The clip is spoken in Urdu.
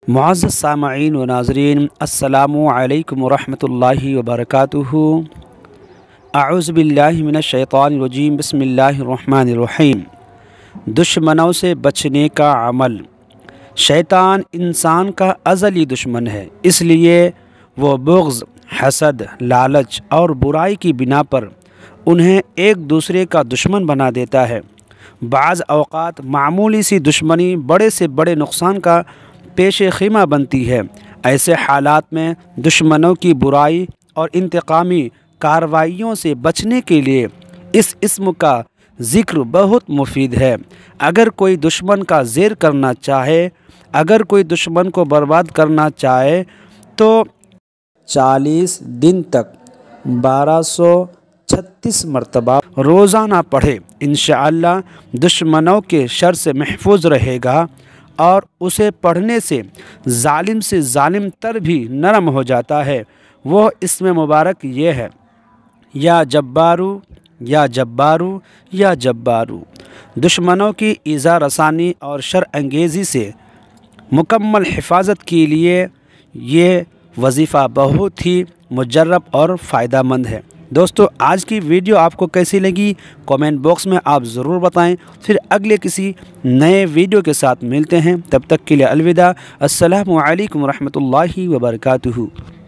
معزز سامعین و ناظرین، السلام علیکم ورحمۃ اللہ وبرکاتہ۔ اعوذ باللہ من الشیطان الرجیم، بسم اللہ الرحمن الرحیم۔ دشمنوں سے بچنے کا عمل۔ شیطان انسان کا ازلی دشمن ہے، اس لیے وہ بغض، حسد، لالچ اور برائی کی بنا پر انہیں ایک دوسرے کا دشمن بنا دیتا ہے۔ بعض اوقات معمولی سی دشمنی بڑے سے بڑے نقصان کا پیش خیمہ بنتی ہے۔ ایسے حالات میں دشمنوں کی برائی اور انتقامی کارروائیوں سے بچنے کے لیے اس اسم کا ذکر بہت مفید ہے۔ اگر کوئی دشمن کا زیر کرنا چاہے، اگر کوئی دشمن کو برباد کرنا چاہے تو 40 دن تک 1236 مرتبہ روزانہ پڑھے۔ انشاءاللہ دشمنوں کے شر سے محفوظ رہے گا اور اسے پڑھنے سے ظالم تر بھی نرم ہو جاتا ہے۔ وہ اسم مبارک یہ ہے: یا جبارو، یا جبارو، یا جبارو۔ دشمنوں کی ایذا رسانی اور شر انگیزی سے مکمل حفاظت کے لیے یہ وظیفہ بہت ہی مجرب اور فائدہ مند ہے۔ دوستو، آج کی ویڈیو آپ کو کیسی لگی؟ کومنٹ باکس میں آپ ضرور بتائیں۔ پھر اگلے کسی نئے ویڈیو کے ساتھ ملتے ہیں، تب تک کے لیے الوداع۔ السلام علیکم ورحمۃ اللہ وبرکاتہ۔